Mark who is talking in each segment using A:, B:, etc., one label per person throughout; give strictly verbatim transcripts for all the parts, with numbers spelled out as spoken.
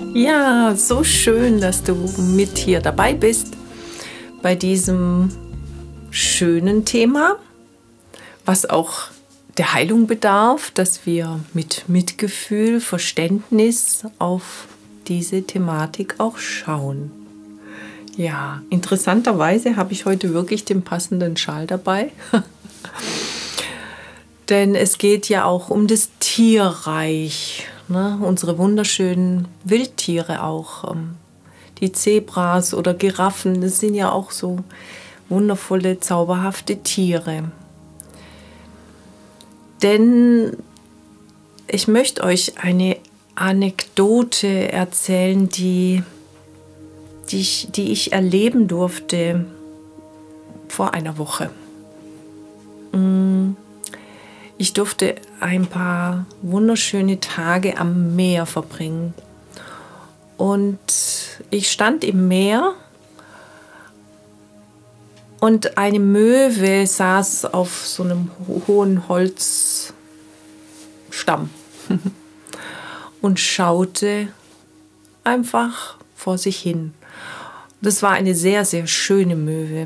A: Ja, so schön, dass du mit hier dabei bist bei diesem schönen Thema, was auch der Heilung bedarf, dass wir mit Mitgefühl, Verständnis auf diese Thematik auch schauen. Ja, interessanterweise habe ich heute wirklich den passenden Schal dabei. Denn es geht ja auch um das Tierreich, ne? Unsere wunderschönen Wildtiere auch. Ähm, die Zebras oder Giraffen, das sind ja auch so wundervolle, zauberhafte Tiere. Denn ich möchte euch eine Anekdote erzählen, die, die, ich, die ich erleben durfte vor einer Woche. Ich durfte ein paar wunderschöne Tage am Meer verbringen. Und ich stand im Meer und eine Möwe saß auf so einem hohen Holzstamm und schaute einfach vor sich hin. Das war eine sehr, sehr schöne Möwe.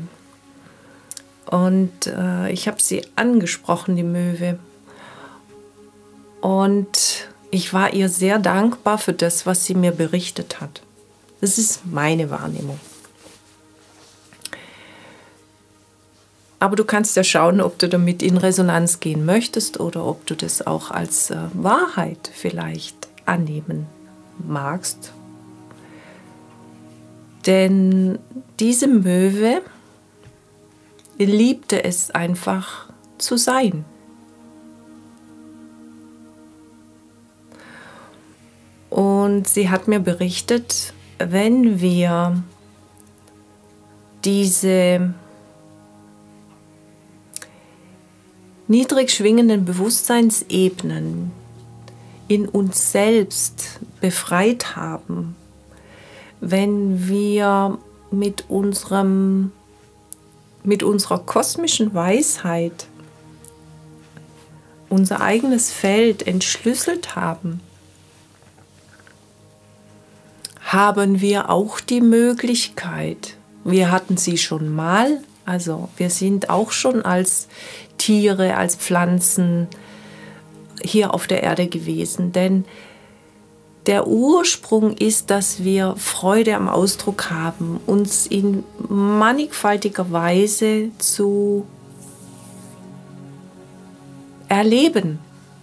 A: Und äh, ich habe sie angesprochen, die Möwe. Und ich war ihr sehr dankbar für das, was sie mir berichtet hat. Das ist meine Wahrnehmung. Aber du kannst ja schauen, ob du damit in Resonanz gehen möchtest oder ob du das auch als äh, Wahrheit vielleicht annehmen magst. Denn diese Möwe liebte es einfach zu sein. Und sie hat mir berichtet, wenn wir diese niedrig schwingenden Bewusstseinsebenen in uns selbst befreit haben, wenn wir mit unserem mit unserer kosmischen Weisheit unser eigenes Feld entschlüsselt haben, haben wir auch die Möglichkeit, wir hatten sie schon mal, also wir sind auch schon als Tiere, als Pflanzen hier auf der Erde gewesen, denn der Ursprung ist, dass wir Freude am Ausdruck haben, uns in mannigfaltiger Weise zu erleben,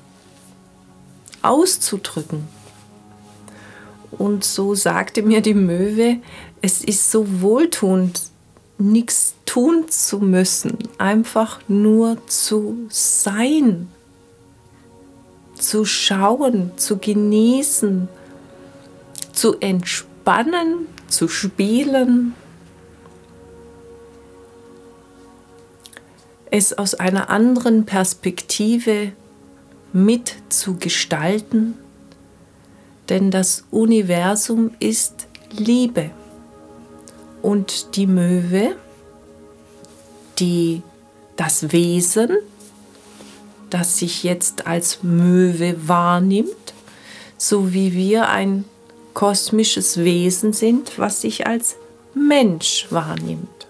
A: auszudrücken. Und so sagte mir die Möwe, es ist so wohltuend, nichts tun zu müssen, einfach nur zu sein. Zu schauen, zu genießen, zu entspannen, zu spielen, es aus einer anderen Perspektive mitzugestalten, denn das Universum ist Liebe und die Möwe, die das Wesen, das sich jetzt als Möwe wahrnimmt, so wie wir ein kosmisches Wesen sind, was sich als Mensch wahrnimmt.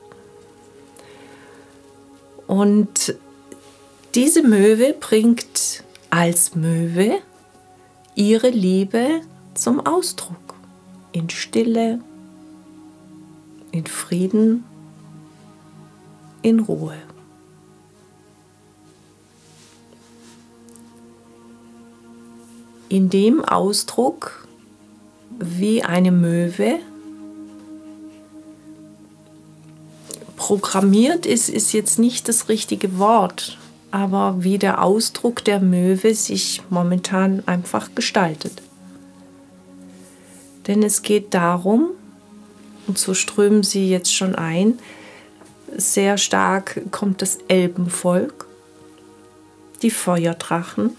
A: Und diese Möwe bringt als Möwe ihre Liebe zum Ausdruck, in Stille, in Frieden, in Ruhe. In dem Ausdruck, wie eine Möwe programmiert ist, ist jetzt nicht das richtige Wort, aber wie der Ausdruck der Möwe sich momentan einfach gestaltet. Denn es geht darum, und so strömen sie jetzt schon ein, sehr stark kommt das Elbenvolk, die Feuerdrachen,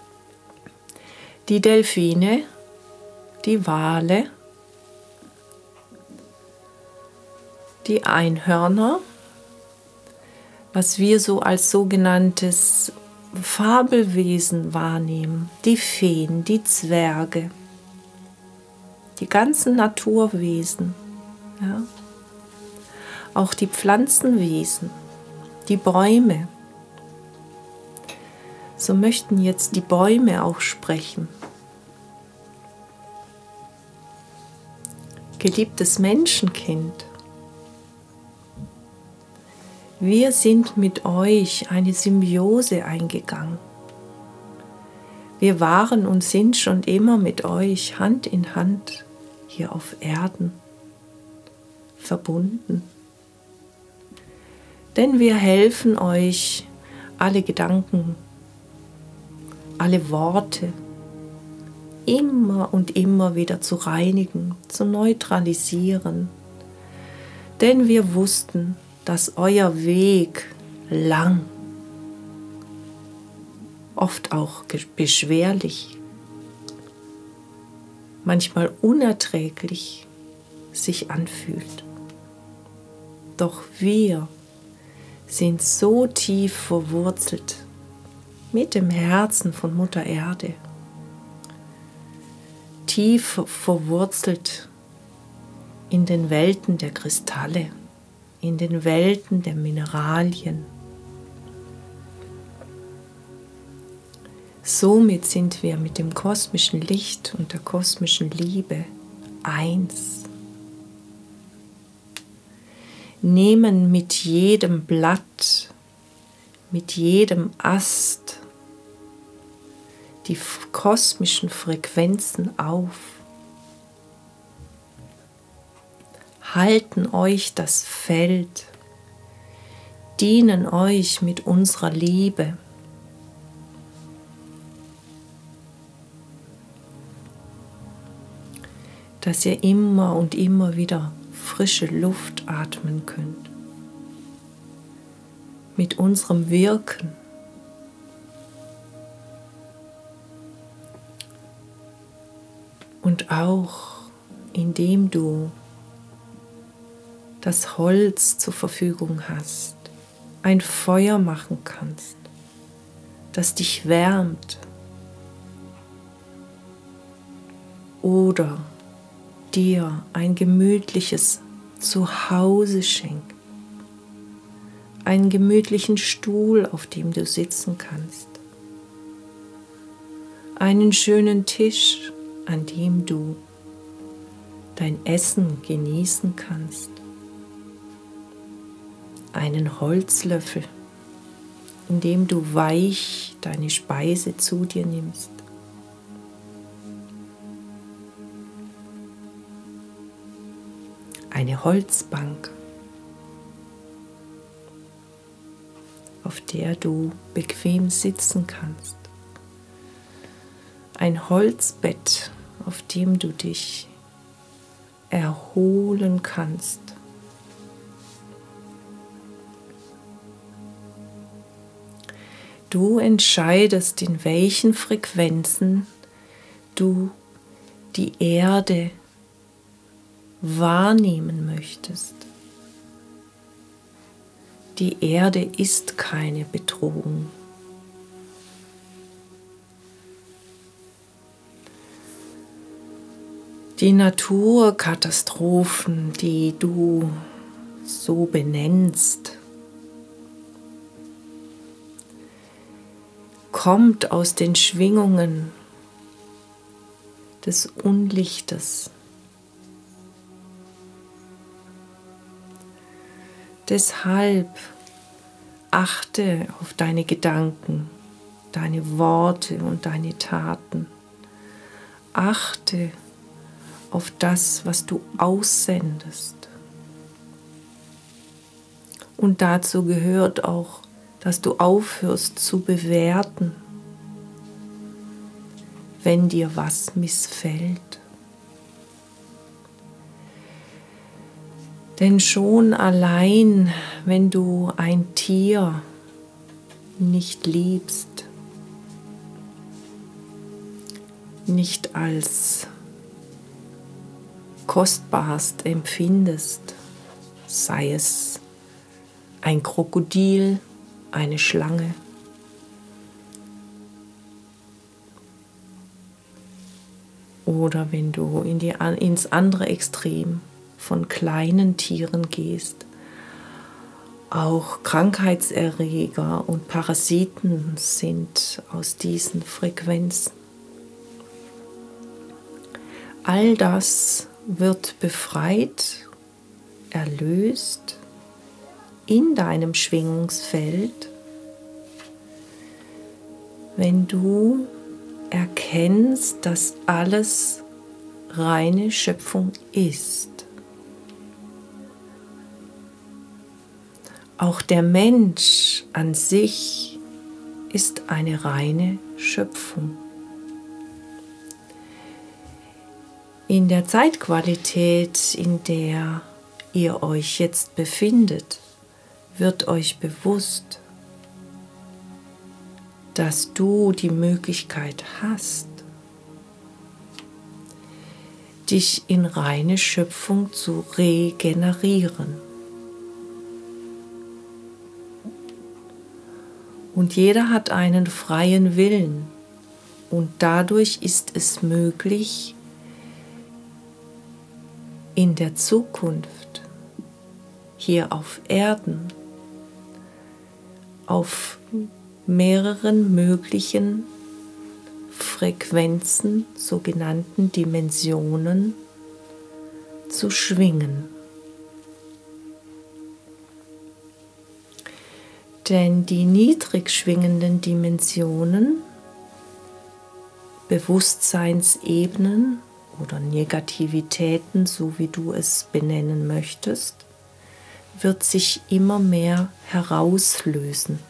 A: die Delfine, die Wale, die Einhörner, was wir so als sogenanntes Fabelwesen wahrnehmen, die Feen, die Zwerge, die ganzen Naturwesen, ja, auch die Pflanzenwesen, die Bäume. So möchten jetzt die Bäume auch sprechen. Geliebtes Menschenkind, wir sind mit euch eine Symbiose eingegangen. Wir waren und sind schon immer mit euch Hand in Hand hier auf Erden verbunden. Denn wir helfen euch, alle Gedanken, alle Worte immer und immer wieder zu reinigen, zu neutralisieren. Denn wir wussten, dass euer Weg lang, oft auch beschwerlich, manchmal unerträglich sich anfühlt. Doch wir sind so tief verwurzelt mit dem Herzen von Mutter Erde, tief verwurzelt in den Welten der Kristalle, in den Welten der Mineralien. Somit sind wir mit dem kosmischen Licht und der kosmischen Liebe eins. Nehmen mit jedem Blatt, mit jedem Ast die kosmischen Frequenzen auf. Halten euch das Feld, dienen euch mit unserer Liebe. Dass ihr immer und immer wieder frische Luft atmen könnt. Mit unserem Wirken. Und auch indem du das Holz zur Verfügung hast, ein Feuer machen kannst, das dich wärmt oder dir ein gemütliches Zuhause schenkt, einen gemütlichen Stuhl, auf dem du sitzen kannst, einen schönen Tisch, an dem du dein Essen genießen kannst, einen Holzlöffel, in dem du weich deine Speise zu dir nimmst. Eine Holzbank, auf der du bequem sitzen kannst. Ein Holzbett, auf dem du dich erholen kannst. Du entscheidest, in welchen Frequenzen du die Erde wahrnehmen möchtest. Die Erde ist keine Bedrohung. Die Naturkatastrophen, die du so benennst, kommt aus den Schwingungen des Unlichtes. Deshalb achte auf deine Gedanken, deine Worte und deine Taten. Achte auf das, was du aussendest. Und dazu gehört auch, dass du aufhörst zu bewerten, wenn dir was missfällt. Denn schon allein, wenn du ein Tier nicht liebst, nicht als kostbarst empfindest, sei es ein Krokodil, eine Schlange, Oder wenn du in die, ins andere Extrem von kleinen Tieren gehst, auch Krankheitserreger und Parasiten sind aus diesen Frequenzen. All das wird befreit, erlöst in deinem Schwingungsfeld, wenn du erkennst, dass alles reine Schöpfung ist. Auch der Mensch an sich ist eine reine Schöpfung. In der Zeitqualität, in der ihr euch jetzt befindet, wird euch bewusst, dass du die Möglichkeit hast, dich in reine Schöpfung zu regenerieren. Und jeder hat einen freien Willen und dadurch ist es möglich, in der Zukunft hier auf Erden auf mehreren möglichen Frequenzen, sogenannten Dimensionen, zu schwingen. Denn die niedrig schwingenden Dimensionen, Bewusstseinsebenen oder Negativitäten, so wie du es benennen möchtest, wird sich immer mehr herauslösen.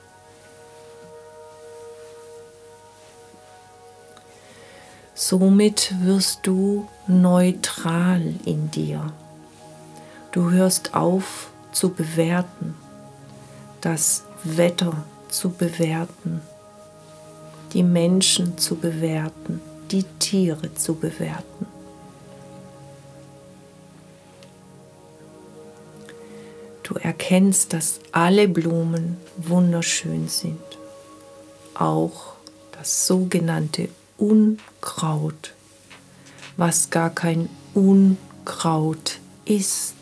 A: Somit wirst du neutral in dir. Du hörst auf zu bewerten, das Wetter zu bewerten, die Menschen zu bewerten, die Tiere zu bewerten. Du erkennst, dass alle Blumen wunderschön sind, auch das sogenannte Unkraut, was gar kein Unkraut ist.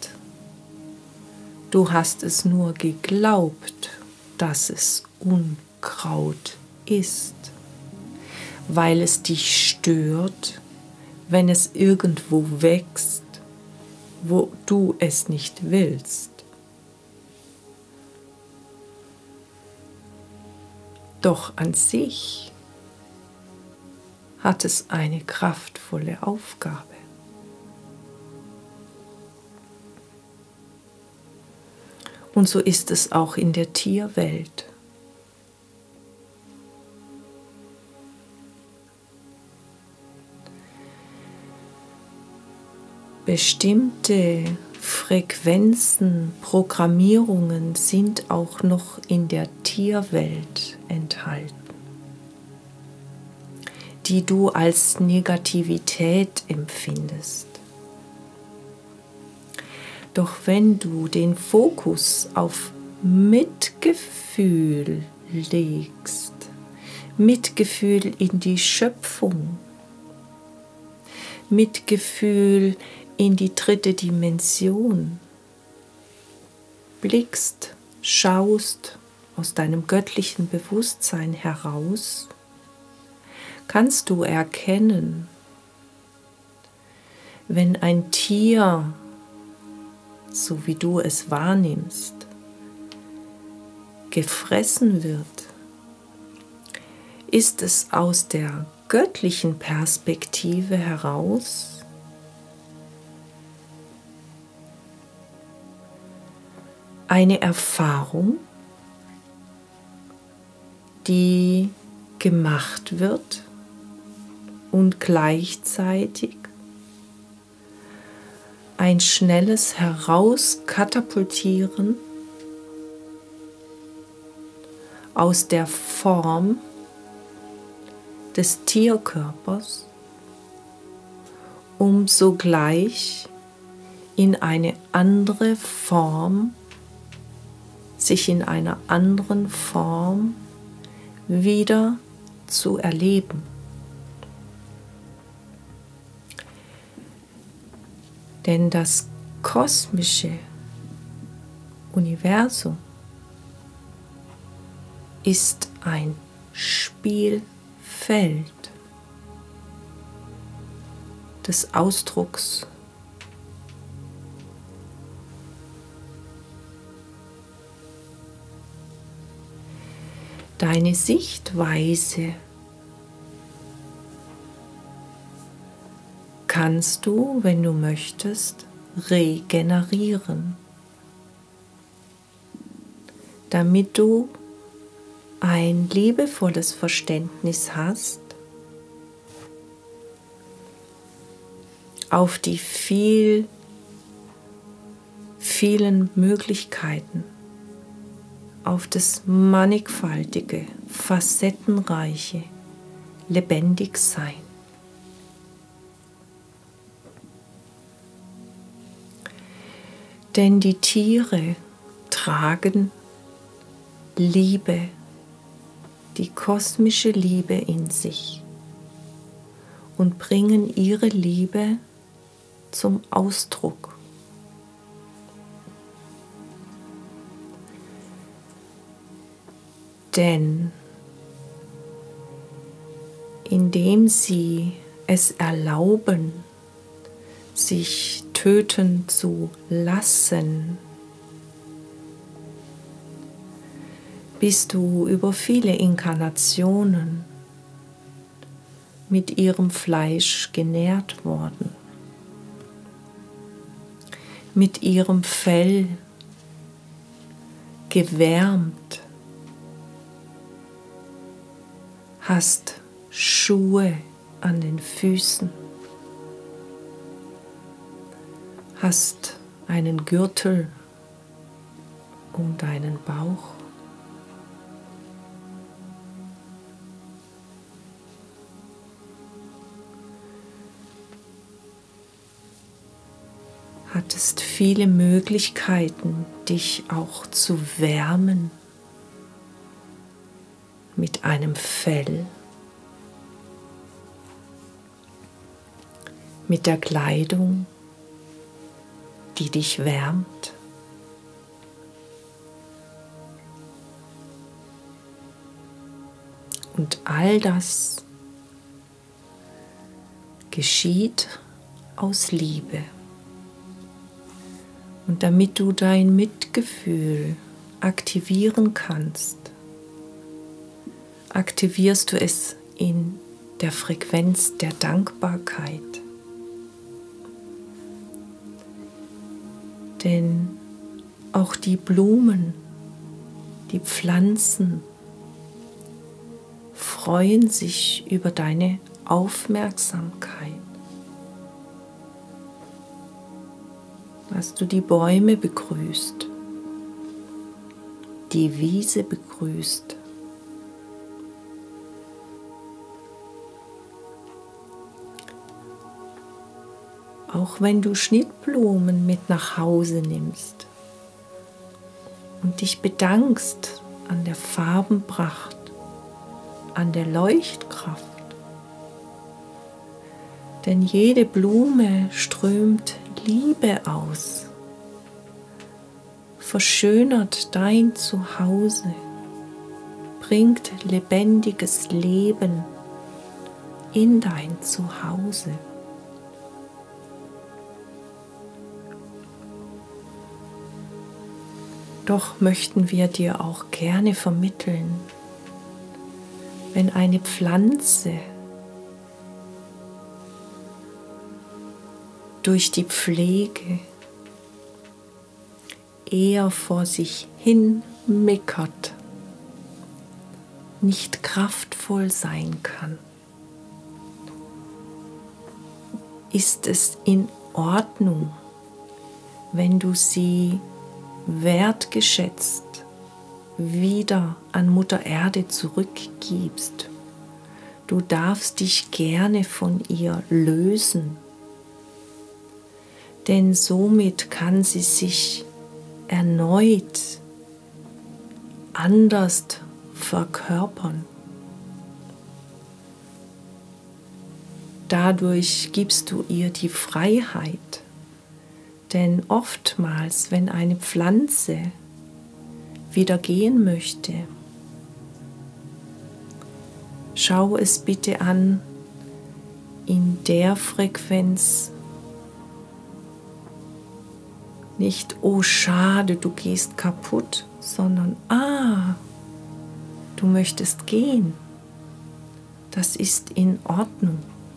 A: Du hast es nur geglaubt, dass es Unkraut ist, weil es dich stört, wenn es irgendwo wächst, wo du es nicht willst. Doch an sich hat es eine kraftvolle Aufgabe. Und so ist es auch in der Tierwelt. Bestimmte Frequenzen, Programmierungen sind auch noch in der Tierwelt enthalten, die du als Negativität empfindest. Doch wenn du den Fokus auf Mitgefühl legst, Mitgefühl in die Schöpfung, Mitgefühl in die dritte Dimension, blickst, schaust aus deinem göttlichen Bewusstsein heraus, kannst du erkennen, wenn ein Tier, so wie du es wahrnimmst, gefressen wird, ist es aus der göttlichen Perspektive heraus eine Erfahrung, die gemacht wird und gleichzeitig ein schnelles Herauskatapultieren aus der Form des Tierkörpers, um sogleich in eine andere Form, sich in einer anderen Form wieder zu erleben. Denn das kosmische Universum ist ein Spielfeld des Ausdrucks. Deine Sichtweise kannst du, wenn du möchtest, regenerieren, damit du ein liebevolles Verständnis hast auf die viel, vielen Möglichkeiten, auf das mannigfaltige, facettenreiche Lebendigsein. Denn die Tiere tragen Liebe, die kosmische Liebe in sich und bringen ihre Liebe zum Ausdruck. Denn indem sie es erlauben, sich töten zu lassen, bist du über viele Inkarnationen mit ihrem Fleisch genährt worden, mit ihrem Fell gewärmt, hast Schuhe an den Füßen, hast einen Gürtel um deinen Bauch, hattest viele Möglichkeiten, dich auch zu wärmen mit einem Fell, mit der Kleidung, die dich wärmt. Und all das geschieht aus Liebe. Und damit du dein Mitgefühl aktivieren kannst, aktivierst du es in der Frequenz der Dankbarkeit. Denn auch die Blumen, die Pflanzen freuen sich über deine Aufmerksamkeit. Dass du die Bäume begrüßt, die Wiese begrüßt, auch wenn du Schnittblumen mit nach Hause nimmst und dich bedankst an der Farbenpracht, an der Leuchtkraft. Denn jede Blume strömt Liebe aus, verschönert dein Zuhause, bringt lebendiges Leben in dein Zuhause. Doch möchten wir dir auch gerne vermitteln, wenn eine Pflanze durch die Pflege eher vor sich hin meckert, nicht kraftvoll sein kann, ist es in Ordnung, wenn du sie wertgeschätzt wieder an Mutter Erde zurückgibst. Du darfst dich gerne von ihr lösen, denn somit kann sie sich erneut anders verkörpern. Dadurch gibst du ihr die Freiheit, Denn oftmals, wenn eine Pflanze wieder gehen möchte, schau es bitte an in der Frequenz. Nicht, oh schade, du gehst kaputt, sondern, ah, du möchtest gehen. Das ist in Ordnung.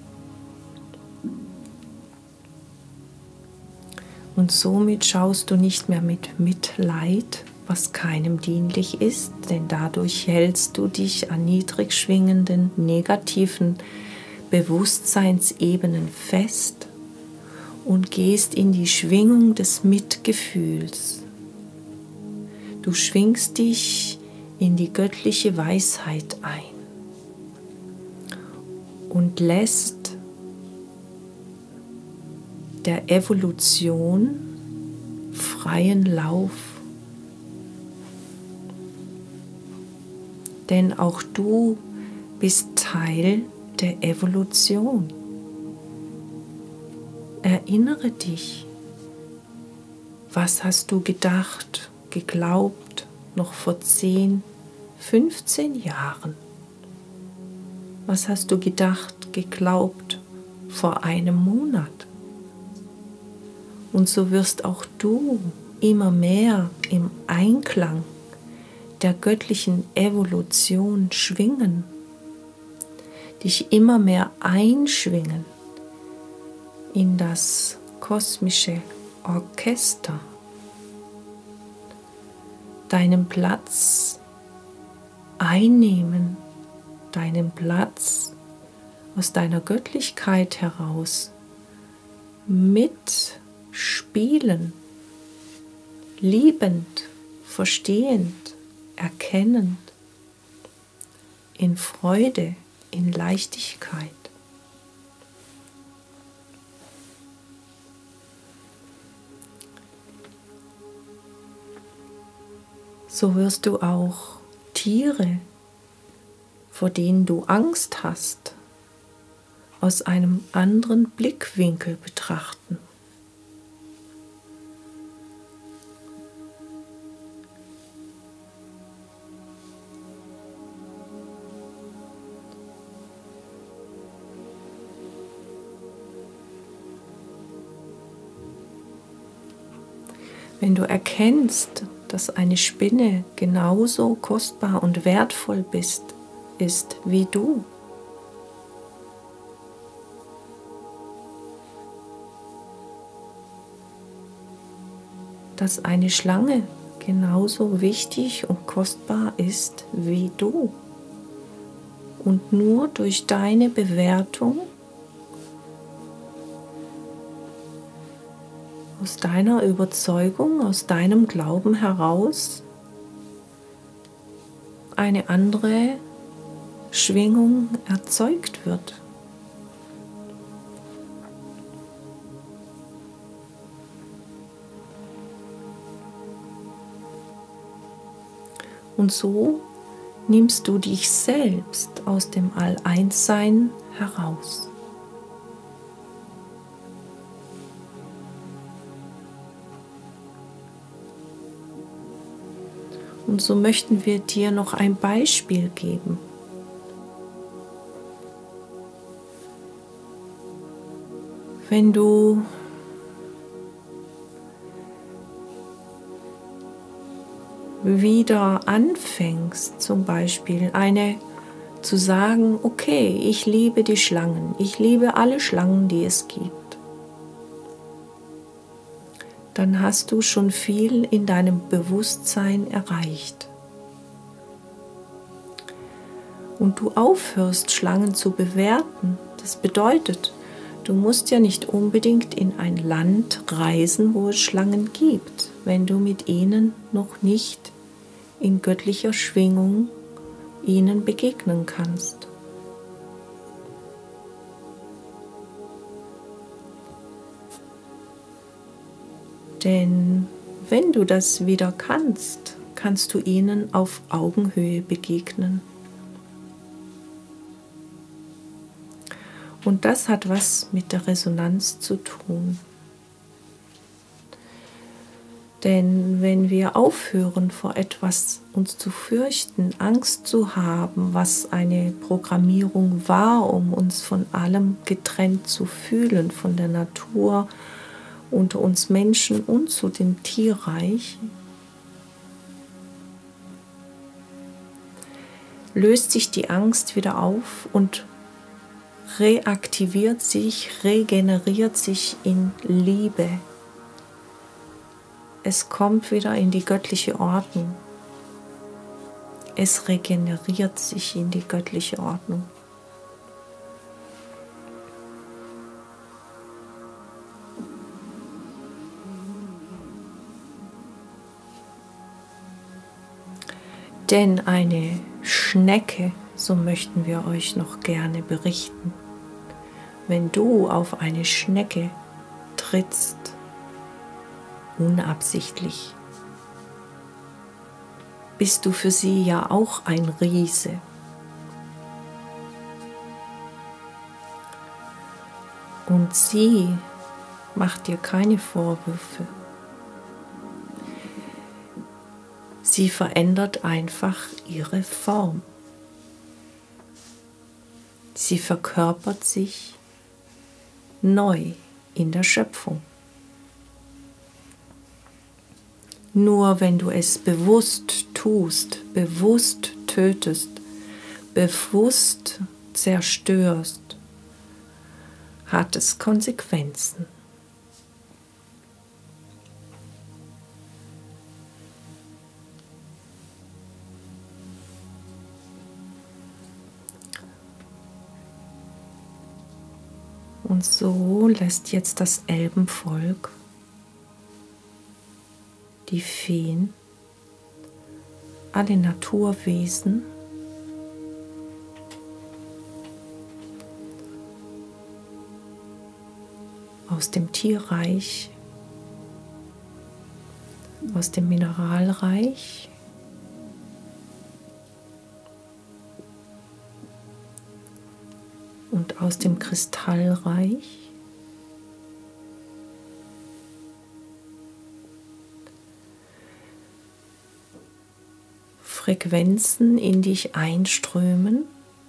A: Und somit schaust du nicht mehr mit Mitleid, was keinem dienlich ist, denn dadurch hältst du dich an niedrig schwingenden, negativen Bewusstseinsebenen fest und gehst in die Schwingung des Mitgefühls. Du schwingst dich in die göttliche Weisheit ein und lässt der Evolution freien Lauf. Denn auch du bist Teil der Evolution. Erinnere dich, was hast du gedacht, geglaubt, noch vor zehn, fünfzehn Jahren? Was hast du gedacht, geglaubt vor einem Monat? Und so wirst auch du immer mehr im Einklang der göttlichen Evolution schwingen, dich immer mehr einschwingen in das kosmische Orchester, deinen Platz einnehmen, deinen Platz aus deiner Göttlichkeit heraus mitspielen, liebend, verstehend, erkennend, in Freude, in Leichtigkeit. So wirst du auch Tiere, vor denen du Angst hast, aus einem anderen Blickwinkel betrachten. Wenn du erkennst, dass eine Spinne genauso kostbar und wertvoll bist, ist wie du, dass eine Schlange genauso wichtig und kostbar ist wie du und nur durch deine Bewertung aus deiner Überzeugung, aus deinem Glauben heraus eine andere Schwingung erzeugt wird. Und so nimmst du dich selbst aus dem All-Eins-Sein heraus. Und so möchten wir dir noch ein Beispiel geben. Wenn du wieder anfängst, zum Beispiel eine zu sagen, okay, ich liebe die Schlangen, ich liebe alle Schlangen, die es gibt, dann hast du schon viel in deinem Bewusstsein erreicht. Und du aufhörst, Schlangen zu bewerten. Das bedeutet, du musst ja nicht unbedingt in ein Land reisen, wo es Schlangen gibt, wenn du mit ihnen noch nicht in göttlicher Schwingung ihnen begegnen kannst. Denn wenn du das wieder kannst, kannst du ihnen auf Augenhöhe begegnen. Und das hat was mit der Resonanz zu tun. Denn wenn wir aufhören, vor etwas uns zu fürchten, Angst zu haben, was eine Programmierung war, um uns von allem getrennt zu fühlen, von der Natur, unter uns Menschen und zu dem Tierreich, löst sich die Angst wieder auf und reaktiviert sich, regeneriert sich in Liebe. Es kommt wieder in die göttliche Ordnung. Es regeneriert sich in die göttliche Ordnung. Denn eine Schnecke, so möchten wir euch noch gerne berichten, wenn du auf eine Schnecke trittst, unabsichtlich, bist du für sie ja auch ein Riese. Und sie macht dir keine Vorwürfe. Sie verändert einfach ihre Form. Sie verkörpert sich neu in der Schöpfung. Nur wenn du es bewusst tust, bewusst tötest, bewusst zerstörst, hat es Konsequenzen. Und so lässt jetzt das Elbenvolk, die Feen, alle Naturwesen aus dem Tierreich, aus dem Mineralreich, und aus dem Kristallreich Frequenzen in dich einströmen,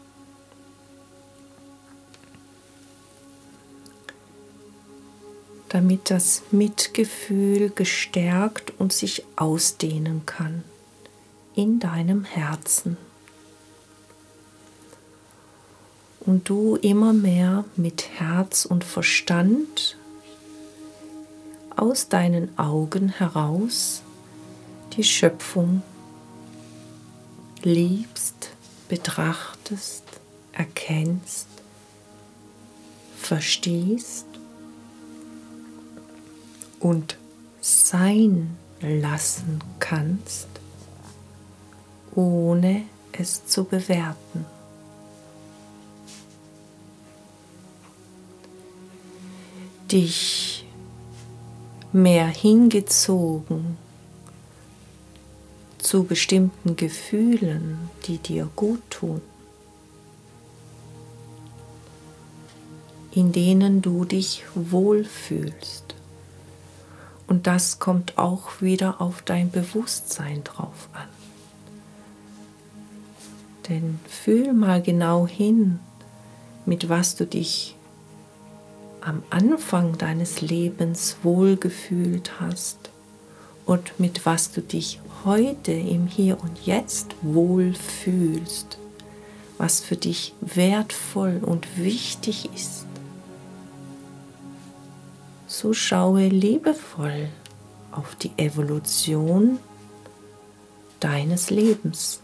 A: damit das Mitgefühl gestärkt und sich ausdehnen kann in deinem Herzen. Und du immer mehr mit Herz und Verstand aus deinen Augen heraus die Schöpfung liebst, betrachtest, erkennst, verstehst und sein lassen kannst, ohne es zu bewerten. Dich mehr hingezogen zu bestimmten Gefühlen, die dir gut tun, in denen du dich wohlfühlst. Und das kommt auch wieder auf dein Bewusstsein drauf an. Denn fühl mal genau hin, mit was du dich am Anfang deines Lebens wohlgefühlt hast und mit was du dich heute im Hier und Jetzt wohlfühlst, was für dich wertvoll und wichtig ist. So schaue liebevoll auf die Evolution deines Lebens.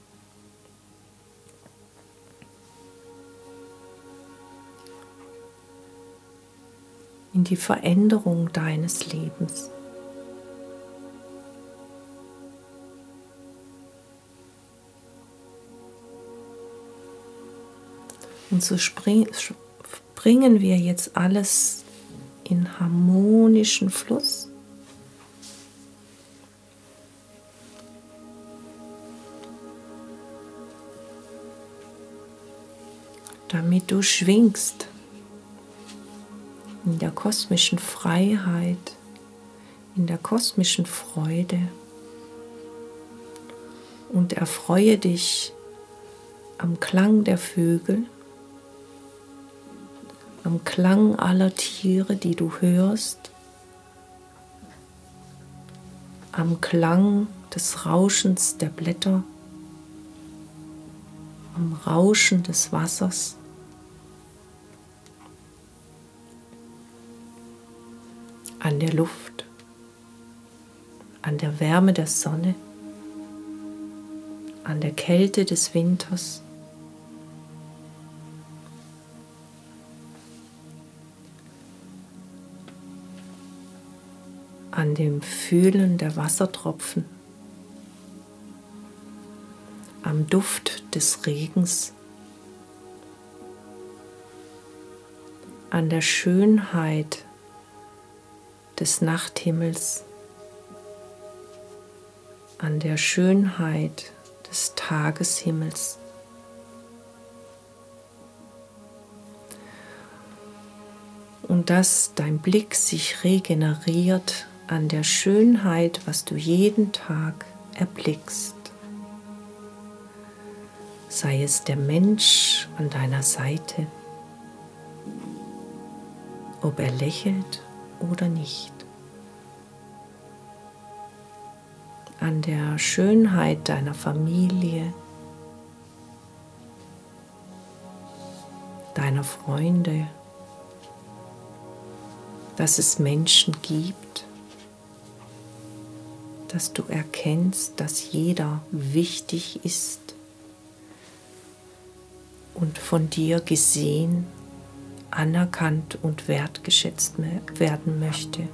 A: In die Veränderung deines Lebens. Und so bringen wir jetzt alles in harmonischen Fluss. Damit du schwingst in der kosmischen Freiheit, in der kosmischen Freude und erfreue dich am Klang der Vögel, am Klang aller Tiere, die du hörst, am Klang des Rauschens der Blätter, am Rauschen des Wassers. An der Luft, an der Wärme der Sonne, an der Kälte des Winters, an dem Fühlen der Wassertropfen, am Duft des Regens, an der Schönheit des Nachthimmels, an der Schönheit des Tageshimmels. Und dass dein Blick sich regeneriert an der Schönheit, was du jeden Tag erblickst. Sei es der Mensch an deiner Seite, ob er lächelt oder nicht. An der Schönheit deiner Familie, deiner Freunde, dass es Menschen gibt, dass du erkennst, dass jeder wichtig ist und von dir gesehen, anerkannt und wertgeschätzt werden möchte.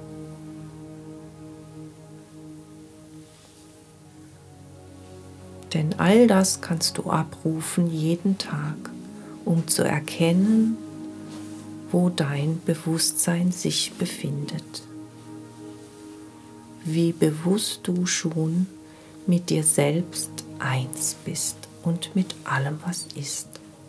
A: Denn all das kannst du abrufen jeden Tag, um zu erkennen, wo dein Bewusstsein sich befindet. Wie bewusst du schon mit dir selbst eins bist und mit allem, was ist.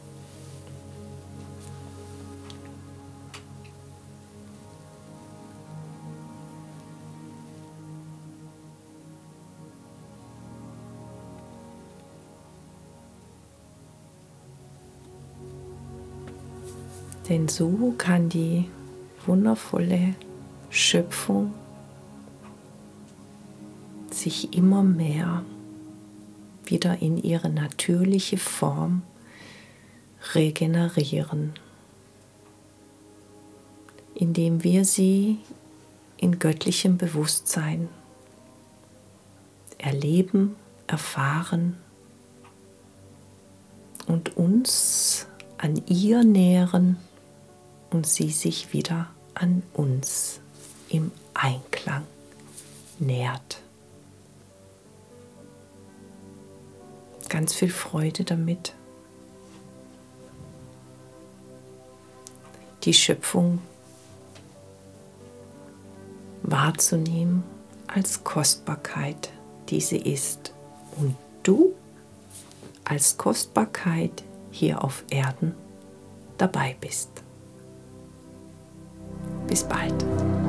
A: Denn so kann die wundervolle Schöpfung sich immer mehr wieder in ihre natürliche Form regenerieren, indem wir sie in göttlichem Bewusstsein erleben, erfahren und uns an ihr nähren und sie sich wieder an uns im Einklang nährt. Ganz viel Freude damit, die Schöpfung wahrzunehmen als Kostbarkeit, die sie ist, und du als Kostbarkeit hier auf Erden dabei bist. Bis bald.